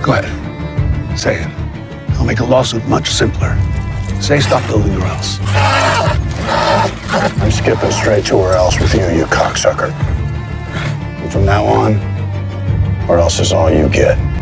Go ahead. Say it. I'll make a lawsuit much simpler. Say stop building or else. I'm skipping straight to or else with you cocksucker. And from now on, or else is all you get.